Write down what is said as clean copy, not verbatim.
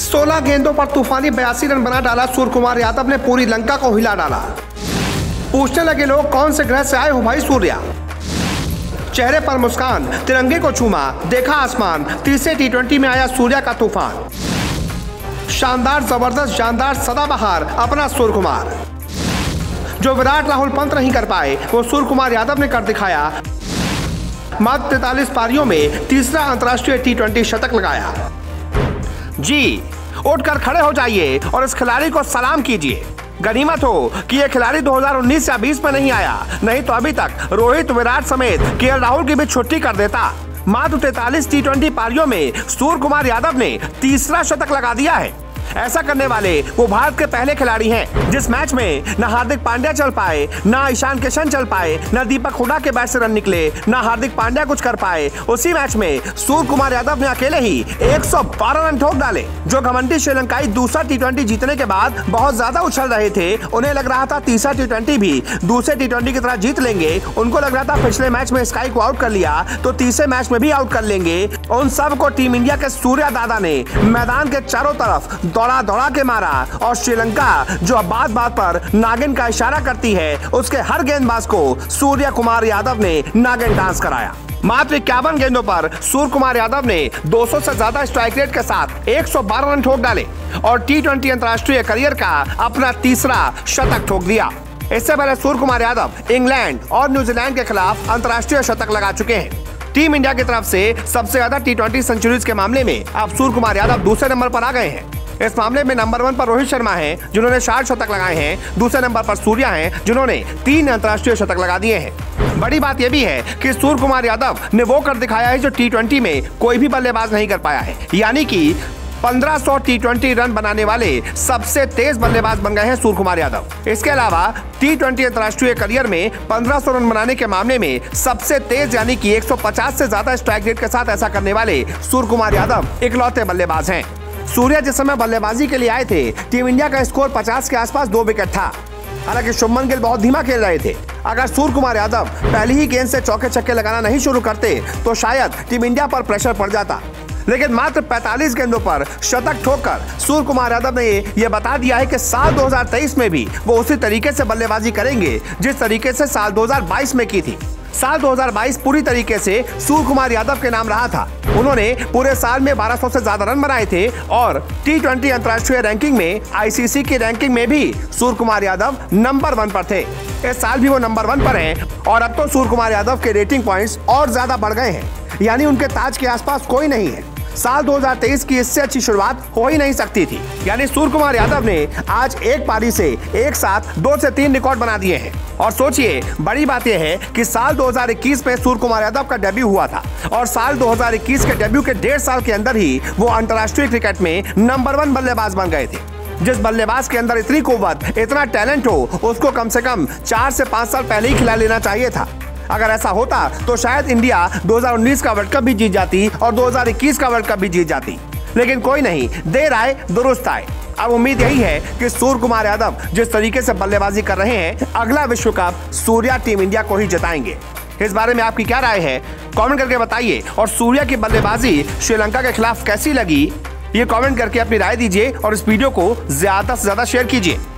16 गेंदों पर तूफानी 82 रन बना डाला सूर्य कुमार यादव ने, पूरी लंका को हिला डाला। पूछने लगे लोग कौन से ग्रह से आए हो भाई सूर्या, चेहरे पर मुस्कान, तिरंगे को छूमा, देखा आसमान, तीसरे टी20 में आया सूर्या का तूफान। शानदार, जबरदस्त, जानदार, सदाबहार अपना सूर्य कुमार। जो विराट राहुल पंत नहीं कर पाए वो सूर्य कुमार यादव ने कर दिखाया। मात्र 43 पारियों में तीसरा अंतर्राष्ट्रीय टी20 शतक लगाया। जी, उठकर खड़े हो जाइए और इस खिलाड़ी को सलाम कीजिए। गनीमत हो कि यह खिलाड़ी 2019 या 20 में नहीं आया, नहीं तो अभी तक रोहित, विराट समेत केएल राहुल की भी छुट्टी कर देता। मात्र 43 टी20 पारियों में सूर्य कुमार यादव ने तीसरा शतक लगा दिया है। ऐसा करने वाले वो भारत के पहले खिलाड़ी हैं जिस मैच में न हार्दिक पांड्या चल पाए, न ईशान किशन चल पाए, न दीपक हुडा के बैट से रन निकले, न हार्दिक पांड्या कुछ कर पाए। उसी मैच में सूर्य कुमार यादव ने अकेले ही 112 रन ठोक डाले। जो घमंडी श्रीलंकाई दूसरा टी20 जीतने के बाद बहुत ज्यादा उछल रहे थे, उन्हें लग रहा था तीसरा टी20 भी दूसरे टी20 की तरह जीत लेंगे। उनको लग रहा था पिछले मैच में स्काई को आउट कर लिया तो तीसरे मैच में भी आउट कर लेंगे। उन सबको टीम इंडिया के सूर्या दादा ने मैदान के चारों तरफ दौड़ा दौड़ा के मारा और श्रीलंका जो अब बात बात पर नागिन का इशारा करती है, उसके हर गेंदबाज को सूर्य कुमार यादव ने नागिन डांस कराया। मात्र 51 गेंदों पर सूर्य कुमार यादव ने 200 से ज्यादा स्ट्राइक रेट के साथ 112 रन ठोक डाले और टी20 अंतर्राष्ट्रीय करियर का अपना तीसरा शतक ठोक दिया। इससे पहले सूर्य कुमार यादव इंग्लैंड और न्यूजीलैंड के खिलाफ अंतर्राष्ट्रीय शतक लगा चुके हैं। टीम इंडिया की तरफ से सबसे ज्यादा टी20 सेंचुरीज के मामले में अब सूर्य कुमार यादव दूसरे नंबर पर आ गए हैं। इस मामले में नंबर 1 पर रोहित शर्मा हैं जिन्होंने 60 शतक लगाए हैं। दूसरे नंबर पर सूर्या हैं जिन्होंने 3 अंतर्राष्ट्रीय शतक लगा दिए हैं। बड़ी बात यह भी है कि सूर्य कुमार यादव ने वो कर दिखाया है जो टी20 में कोई भी बल्लेबाज नहीं कर पाया है, यानी कि 1500 टी20 रन बनाने वाले सबसे तेज बल्लेबाज बन गए हैं सूर्य कुमार यादव। इसके अलावा टी20 अंतर्राष्ट्रीय करियर में 1500 रन बनाने के मामले में सबसे तेज यानी कि 150 से ज्यादा स्ट्राइक रेट के साथ ऐसा करने वाले सूर्य कुमार यादव इकलौते बल्लेबाज हैं। सूर्या जिस समय बल्लेबाजी के लिए आए थे, टीम इंडिया का स्कोर 50 के आसपास 2 विकेट था। हालांकि शुभमन गिल बहुत धीमा खेल रहे थे। अगर सूर्य कुमार यादव पहली ही गेंद से चौके छक्के लगाना नहीं शुरू करते तो शायद टीम इंडिया पर प्रेशर पड़ जाता। लेकिन मात्र 45 गेंदों पर शतक ठोककर सूर्य कुमार यादव ने यह बता दिया है कि साल 2023 में भी वो उसी तरीके से बल्लेबाजी करेंगे जिस तरीके से साल 2022 में की थी। साल 2022 पूरी तरीके से सूर्य कुमार यादव के नाम रहा था। उन्होंने पूरे साल में 1200 से ज्यादा रन बनाए थे और टी20 अंतर्राष्ट्रीय रैंकिंग में, आईसीसी की रैंकिंग में भी सूर्य कुमार यादव नंबर 1 पर थे। इस साल भी वो नंबर 1 पर हैं और अब तो सूर्य कुमार यादव के रेटिंग पॉइंट्स और ज्यादा बढ़ गए हैं, यानी उनके ताज के आसपास कोई नहीं है। साल 2023 की इससे अच्छी शुरुआत हो ही नहीं सकती थी। यानी सूर्य कुमार यादव ने आज एक पारी से एक साथ 2 से 3 रिकॉर्ड बना दिए हैं। और सोचिए, बड़ी बात यह है कि साल 2021 में सूर्य कुमार यादव का डेब्यू हुआ था और साल 2021 के डेब्यू के 1.5 साल के अंदर ही वो अंतर्राष्ट्रीय क्रिकेट में नंबर 1 बल्लेबाज बन गए थे। जिस बल्लेबाज के अंदर इतनी कुव्वत, इतना टैलेंट हो, उसको कम से कम 4 से 5 साल पहले ही खिला लेना चाहिए था। अगर ऐसा होता तो शायद इंडिया 2019 का वर्ल्ड कप भी जीत जाती और 2021 का वर्ल्ड कप भी जीत जाती। लेकिन कोई नहीं, देर आए दुरुस्त आए। अब उम्मीद यही है कि सूर्य कुमार यादव जिस तरीके से बल्लेबाजी कर रहे हैं, अगला विश्व कप सूर्या टीम इंडिया को ही जिताएंगे। इस बारे में आपकी क्या राय है, कमेंट करके बताइए। और सूर्या की बल्लेबाजी श्रीलंका के खिलाफ कैसी लगी, ये कमेंट करके अपनी राय दीजिए और इस वीडियो को ज्यादा से ज्यादा शेयर कीजिए।